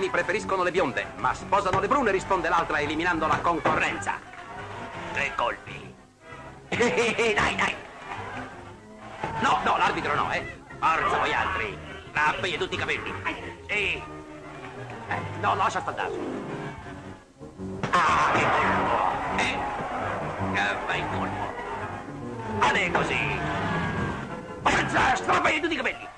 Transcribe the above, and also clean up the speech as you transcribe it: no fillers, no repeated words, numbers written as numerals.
uomini preferiscono le bionde, ma sposano le brune, risponde l'altra, eliminando la concorrenza. 3 colpi. Dai. No, l'arbitro no, Forza voi altri. Rabbia tutti i capelli. Sì. No, lascia spandare. Ah, che colpo. Che bel colpo. Ade così. Forza, strappagli tutti i capelli.